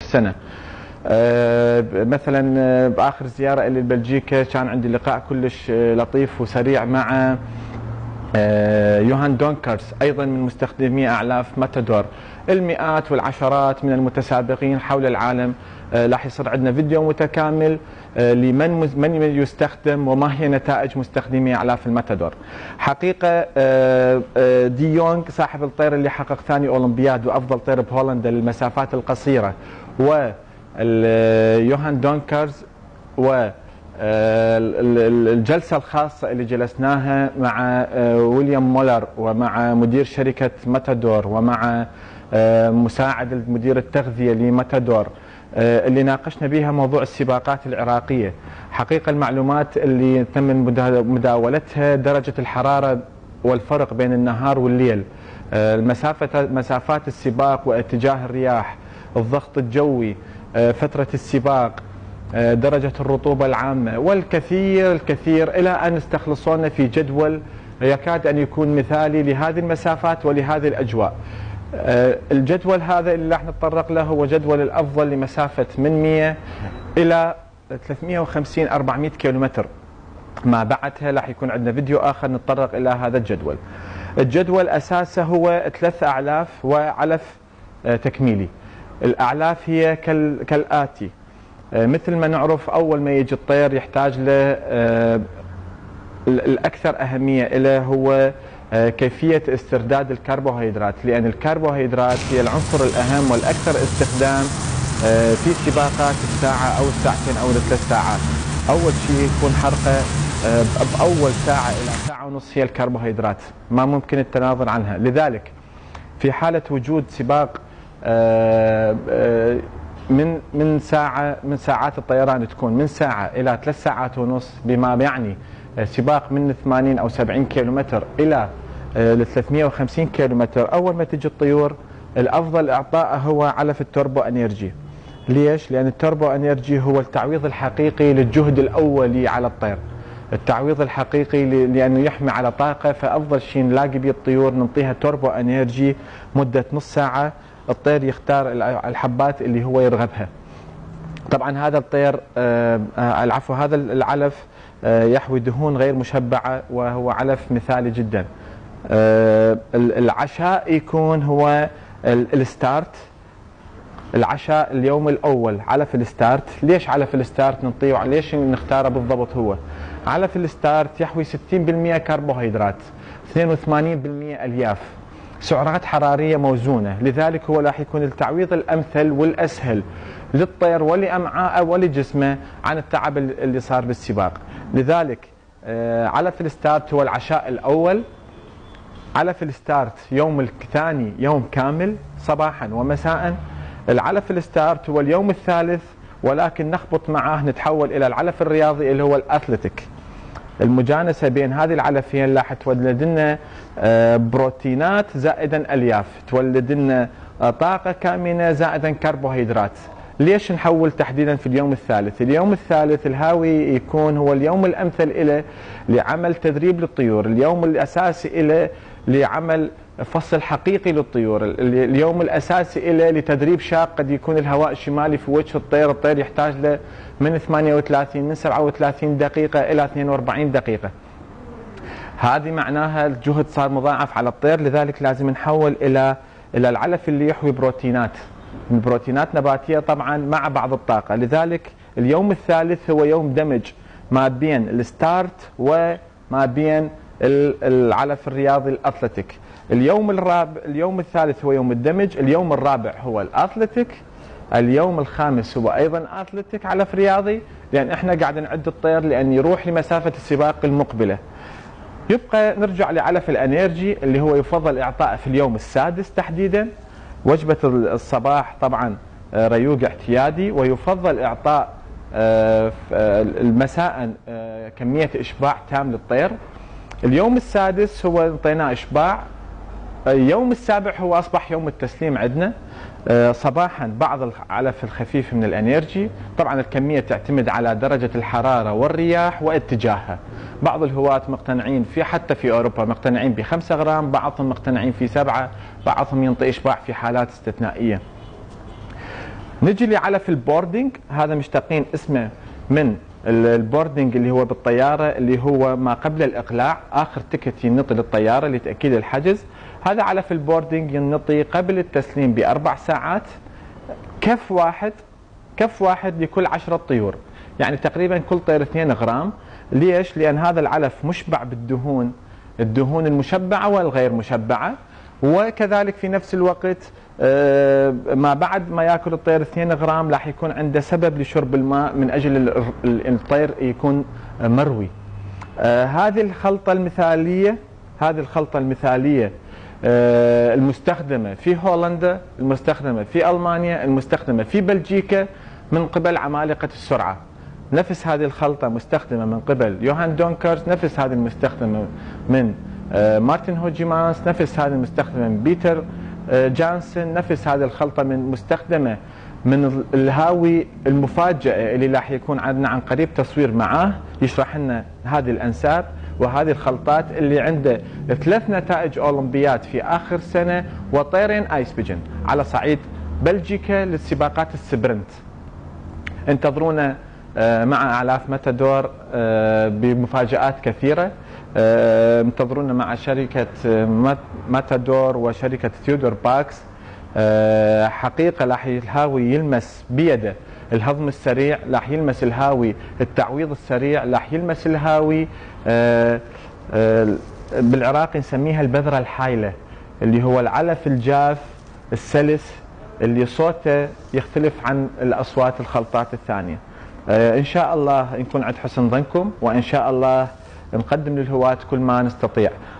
السنة. مثلا بآخر زيارة إلي لبلجيكا كان عندي لقاء كلش لطيف وسريع مع يوهان دونكرز، أيضا من مستخدمي أعلاف ماتادور. المئات والعشرات من المتسابقين حول العالم. راح يصير عندنا فيديو متكامل لمن يستخدم وما هي نتائج مستخدمي أعلاف الماتادور. حقيقة دي يونغ صاحب الطير اللي حقق ثاني أولمبياد وأفضل طير بهولندا للمسافات القصيرة، ويوهان دونكرز، و الجلسة الخاصة اللي جلسناها مع ويليام مولر ومع مدير شركة ماتادور ومع مساعد مدير التغذية لماتادور، اللي ناقشنا بها موضوع السباقات العراقية. حقيقة المعلومات اللي تم مداولتها درجة الحرارة والفرق بين النهار والليل، مسافات السباق واتجاه الرياح، الضغط الجوي، فترة السباق، درجة الرطوبة العامة، والكثير الكثير، إلى أن استخلصونا في جدول يكاد أن يكون مثالي لهذه المسافات ولهذه الأجواء. الجدول هذا اللي راح نتطرق له هو جدول الأفضل لمسافة من 100 إلى 350 400 كيلومتر. ما بعدها راح يكون عندنا فيديو آخر نتطرق إلى هذا الجدول. الجدول أساسه هو 3 أعلاف وعلف تكميلي. الأعلاف هي كالآتي. مثل ما نعرف، أول ما يجي الطير يحتاج له الأكثر أهمية له هو كيفية استرداد الكربوهيدرات، لأن الكربوهيدرات هي العنصر الأهم والأكثر استخدام في سباقات الساعة أو الساعتين أو ال3 ساعات. أول شيء يكون حرقه بأول ساعة إلى ساعة ونص هي الكربوهيدرات، ما ممكن التنازل عنها. لذلك في حالة وجود سباق من ساعات الطيران تكون من ساعة إلى 3 ساعات ونص، بما يعني سباق من 80 أو 70 كيلومتر إلى 350 كيلومتر. أول ما تجي الطيور الأفضل إعطائه هو علف التوربو أنيرجي. ليش؟ لأن التوربو أنيرجي هو التعويض الحقيقي للجهد الأولي على الطير، التعويض الحقيقي لأنه يحمي على طاقة. فأفضل شيء نلاقي بيه الطيور نعطيها توربو أنيرجي مدة نص ساعة، الطير يختار الحبات اللي هو يرغبها. طبعا هذا الطير العفو هذا العلف يحوي دهون غير مشبعة وهو علف مثالي جدا. العشاء يكون هو الستارت، العشاء اليوم الأول علف الستارت. ليش علف الستارت نعطيه؟ ليش نختاره بالضبط؟ هو علف الستارت يحوي 60% كربوهيدرات، 82% ألياف، سعرات حرارية موزونة. لذلك هو راح يكون التعويض الأمثل والأسهل للطير ولأمعائه ولجسمه عن التعب اللي صار بالسباق. لذلك علف الستارت هو العشاء الأول. علف الستارت يوم الثاني يوم كامل صباحا ومساء. العلف الستارت هو اليوم الثالث، ولكن نخبط معاه نتحول إلى العلف الرياضي اللي هو الأثليتيك. المجانسة بين هذه العلفين راح تولد لنا بروتينات زائدا ألياف، تولد لنا طاقة كامنة زائدا كربوهيدرات. ليش نحول تحديدا في اليوم الثالث؟ اليوم الثالث الهاوي يكون هو اليوم الأمثل له لعمل تدريب للطيور، اليوم الأساسي له لعمل فصل حقيقي للطيور، اليوم الأساسي له لتدريب شاق. قد يكون الهواء الشمالي في وجه الطير، الطير يحتاج له من 38 من 37 دقيقة إلى 42 دقيقة. هذه معناها الجهد صار مضاعف على الطير. لذلك لازم نحول إلى العلف اللي يحوي بروتينات نباتية طبعا مع بعض الطاقة. لذلك اليوم الثالث هو يوم دمج ما بين الستارت وما بين العلف الرياضي الأثليتيك. اليوم الثالث هو يوم الدمج، اليوم الرابع هو الأثليتيك، اليوم الخامس هو أيضا أثليتيك علف رياضي، لأن احنا قاعد نعد الطير لأن يروح لمسافة السباق المقبلة. يبقى نرجع لعلف الأنيرجي اللي هو يفضل إعطائه في اليوم السادس تحديدا. وجبة الصباح طبعا ريوق اعتيادي، ويفضل إعطاء المساء كمية إشباع تام للطير. اليوم السادس هو انطيناه إشباع. اليوم السابع هو أصبح يوم التسليم عندنا. صباحا بعض العلف الخفيف من الانيرجي، طبعا الكمية تعتمد على درجة الحرارة والرياح واتجاهها. بعض الهواة مقتنعين حتى في أوروبا مقتنعين ب5 غرام، بعضهم مقتنعين في 7، بعضهم ينطي إشباع في حالات استثنائية. نجي لعلف البوردنج، هذا مشتقين اسمه من البوردنج اللي هو بالطيارة، اللي هو ما قبل الإقلاع، آخر تكت ينطي للطيارة لتأكيد الحجز. هذا علف البوردنج ينطي قبل التسليم ب4 ساعات، كف واحد لكل 10 طيور، يعني تقريبا كل طير 2 غرام. ليش؟ لأن هذا العلف مشبع بالدهون، الدهون المشبعة والغير مشبعة، وكذلك في نفس الوقت ما بعد ما ياكل الطير 2 غرام راح يكون عنده سبب لشرب الماء من اجل الطير يكون مروي. هذه الخلطة المثالية المستخدمة في هولندا، المستخدمة في ألمانيا، المستخدمة في بلجيكا من قبل عمالقة السرعة. نفس هذه الخلطة مستخدمة من قبل يوهان دونكرز، نفس هذه المستخدمة من مارتن هوجيمانس، نفس هذه المستخدمة من بيتر جانسون، نفس هذه الخلطة مستخدمة من الهاوي المفاجئة اللي راح يكون عندنا عن قريب تصوير معاه يشرح لنا هذه الأنساب وهذه الخلطات اللي عنده 3 نتائج أولمبيات في آخر سنة وطيرين آيس بيجن على صعيد بلجيكا للسباقات السبرنت. انتظرونا مع أعلاف ماتادور بمفاجآت كثيرة. انتظرونا مع شركة ماتادور وشركة ثيودور باكس. حقيقة راح الهاوي يلمس بيده الهضم السريع، راح يلمس الهاوي التعويض السريع، راح يلمس الهاوي بالعراق نسميها البذرة الحايلة، اللي هو العلف الجاف السلس اللي صوته يختلف عن الأصوات الخلطات الثانية. إن شاء الله نكون عند حسن ظنكم، وإن شاء الله نقدم للهواة كل ما نستطيع.